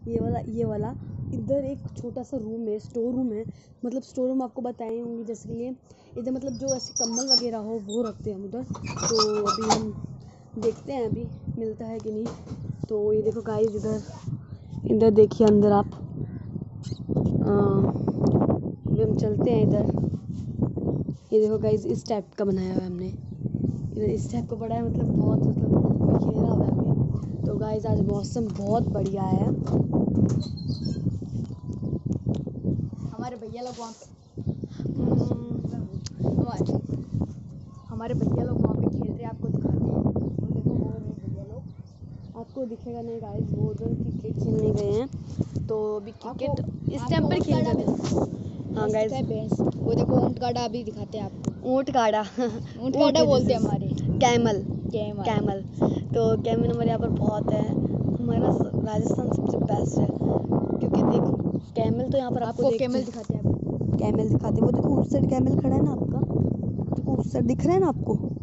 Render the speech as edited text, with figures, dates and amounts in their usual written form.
ये वाला इधर एक छोटा सा रूम है, स्टोर रूम है। मतलब स्टोर रूम आपको बताए होंगे जैसे कि इधर मतलब जो ऐसे कम्बल वगैरह हो वो रखते हैं हम उधर। तो अभी हम देखते हैं अभी मिलता है कि नहीं। तो ये देखो गाइस, इधर देखिए अंदर आप। अभी हम चलते हैं इधर। ये देखो गाइस, इस टाइप का बनाया हुआ है हमने। इधर इस टाइप का बड़ा है, मतलब बहुत बिखेरा हुआ है अभी। तो गाइस आज मौसम बहुत बढ़िया है। हमारे भैया लोग वहाँ पे खेल रहे हैं, आपको दिखाते हैं। वो देखो वो रहे भैया लोग, आपको दिखेगा नहीं गाइस, वो उधर क्रिकेट खेलने गए हैं। तो अभी क्रिकेट इस टाइम पर खेल रहे हैं। हाँ गाइस, वो देखो ऊँट गाड़ा अभी दिखाते हैं आपको। ऊँट गाड़ा ऊँट गाड़ा बोलते हैं हमारे। कैमल। कैमल। तो कैमल हमारे यहाँ पर बहुत है। हमारा राजस्थान सबसे बेस्ट है, क्योंकि देखो कैमल तो यहाँ पर आपको कैमल दिखाते हैं। कैमल दिखाते हैं। वो देखो उस साइड कैमल खड़ा है ना आपका, देखो उस साइड दिख रहा है ना आपको।